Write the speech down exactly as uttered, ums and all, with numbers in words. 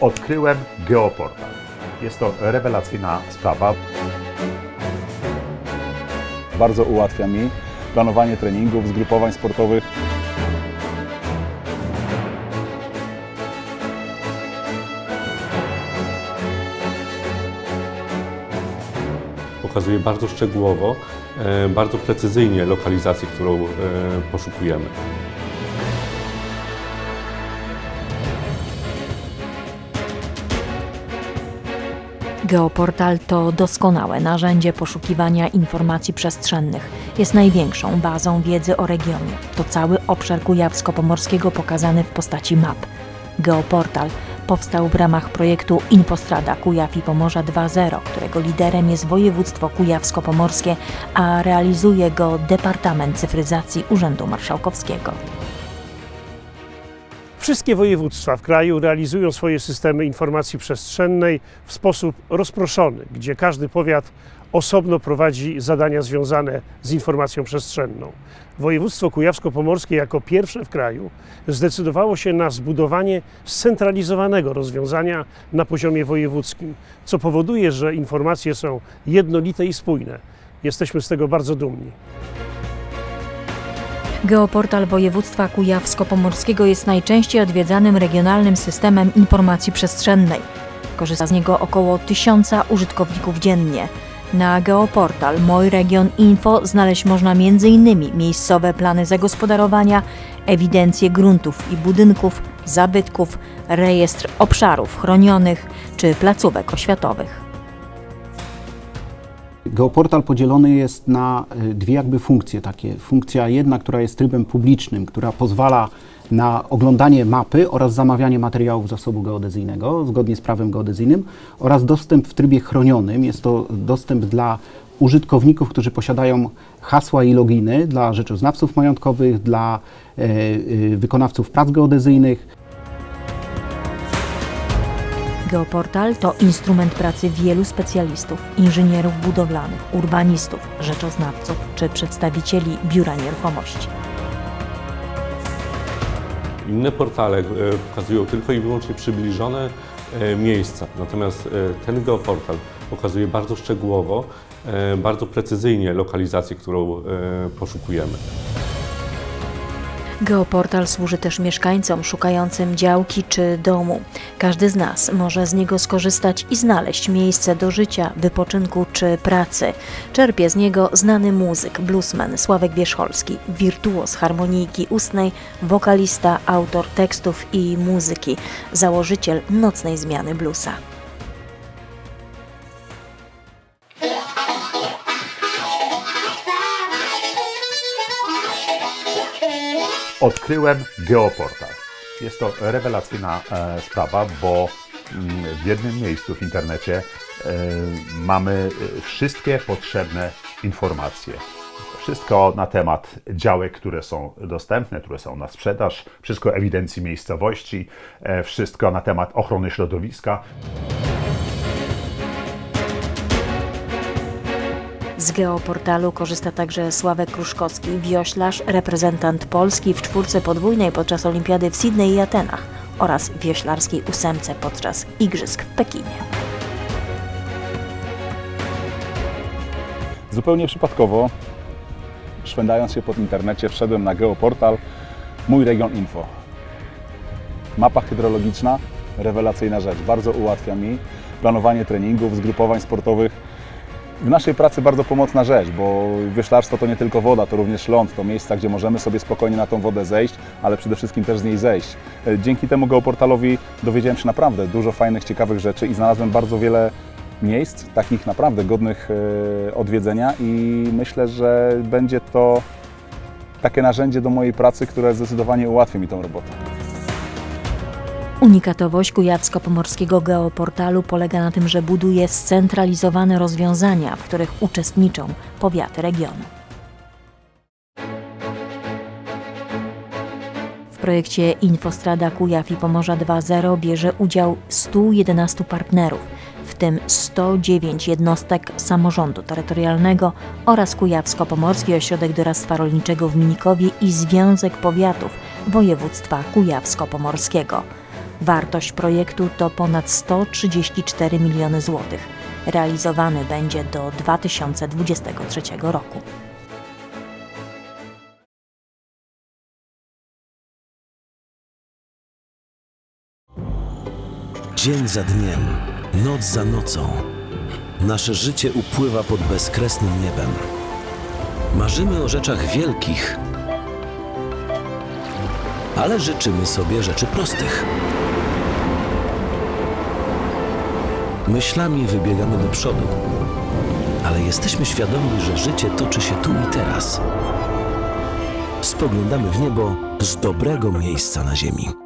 Odkryłem Geoportal. Jest to rewelacyjna sprawa. Bardzo ułatwia mi planowanie treningów, zgrupowań sportowych. Pokazuje bardzo szczegółowo, bardzo precyzyjnie lokalizację, którą poszukujemy. Geoportal to doskonałe narzędzie poszukiwania informacji przestrzennych. Jest największą bazą wiedzy o regionie. To cały obszar kujawsko-pomorskiego pokazany w postaci map. Geoportal powstał w ramach projektu Infostrada Kujaw i Pomorza dwa zero, którego liderem jest województwo kujawsko-pomorskie, a realizuje go Departament Cyfryzacji Urzędu Marszałkowskiego. Wszystkie województwa w kraju realizują swoje systemy informacji przestrzennej w sposób rozproszony, gdzie każdy powiat osobno prowadzi zadania związane z informacją przestrzenną. Województwo kujawsko-pomorskie jako pierwsze w kraju zdecydowało się na zbudowanie scentralizowanego rozwiązania na poziomie wojewódzkim, co powoduje, że informacje są jednolite i spójne. Jesteśmy z tego bardzo dumni. Geoportal województwa kujawsko-pomorskiego jest najczęściej odwiedzanym regionalnym systemem informacji przestrzennej. Korzysta z niego około tysiąca użytkowników dziennie. Na Geoportal Mój Region Info znaleźć można między innymi miejscowe plany zagospodarowania, ewidencję gruntów i budynków, zabytków, rejestr obszarów chronionych czy placówek oświatowych. Geoportal podzielony jest na dwie jakby funkcje takie. Funkcja jedna, która jest trybem publicznym, która pozwala na oglądanie mapy oraz zamawianie materiałów z zasobu geodezyjnego zgodnie z prawem geodezyjnym oraz dostęp w trybie chronionym. Jest to dostęp dla użytkowników, którzy posiadają hasła i loginy, dla rzeczoznawców majątkowych, dla e, e, wykonawców prac geodezyjnych. Geoportal to instrument pracy wielu specjalistów, inżynierów budowlanych, urbanistów, rzeczoznawców czy przedstawicieli biura nieruchomości. Inne portale pokazują tylko i wyłącznie przybliżone miejsca, natomiast ten geoportal pokazuje bardzo szczegółowo, bardzo precyzyjnie lokalizację, którą poszukujemy. Geoportal służy też mieszkańcom szukającym działki czy domu. Każdy z nas może z niego skorzystać i znaleźć miejsce do życia, wypoczynku czy pracy. Czerpie z niego znany muzyk, bluesman Sławek Wierzcholski, wirtuoz harmonijki ustnej, wokalista, autor tekstów i muzyki, założyciel Nocnej Zmiany Bluesa. Odkryłem Geoportal. Jest to rewelacyjna e, sprawa, bo mm, w jednym miejscu w internecie e, mamy wszystkie potrzebne informacje. Wszystko na temat działek, które są dostępne, które są na sprzedaż, wszystko o ewidencji miejscowości, e, wszystko na temat ochrony środowiska. Z Geoportalu korzysta także Sławek Kruszkowski, wioślarz, reprezentant Polski w czwórce podwójnej podczas Olimpiady w Sydney i Atenach oraz wioślarskiej ósemce podczas Igrzysk w Pekinie. Zupełnie przypadkowo, szwendając się po internecie, wszedłem na Geoportal Mój Region Info. Mapa hydrologiczna, rewelacyjna rzecz, bardzo ułatwia mi planowanie treningów, zgrupowań sportowych. W naszej pracy bardzo pomocna rzecz, bo wioślarstwo to nie tylko woda, to również ląd, to miejsca, gdzie możemy sobie spokojnie na tą wodę zejść, ale przede wszystkim też z niej zejść. Dzięki temu Geoportalowi dowiedziałem się naprawdę dużo fajnych, ciekawych rzeczy i znalazłem bardzo wiele miejsc, takich naprawdę godnych odwiedzenia i myślę, że będzie to takie narzędzie do mojej pracy, które zdecydowanie ułatwi mi tą robotę. Unikatowość kujawsko-pomorskiego Geoportalu polega na tym, że buduje scentralizowane rozwiązania, w których uczestniczą powiaty regionu. W projekcie Infostrada Kujaw i Pomorza dwa zero bierze udział stu jedenastu partnerów, w tym sto dziewięć jednostek samorządu terytorialnego oraz Kujawsko-Pomorski Ośrodek Doradztwa Rolniczego w Minikowie i Związek Powiatów Województwa Kujawsko-Pomorskiego. Wartość projektu to ponad sto trzydzieści cztery miliony złotych. Realizowany będzie do dwa tysiące dwudziestego trzeciego roku. Dzień za dniem, noc za nocą. Nasze życie upływa pod bezkresnym niebem. Marzymy o rzeczach wielkich, ale życzymy sobie rzeczy prostych. Myślami wybiegamy do przodu, ale jesteśmy świadomi, że życie toczy się tu i teraz. Spoglądamy w niebo z dobrego miejsca na ziemi.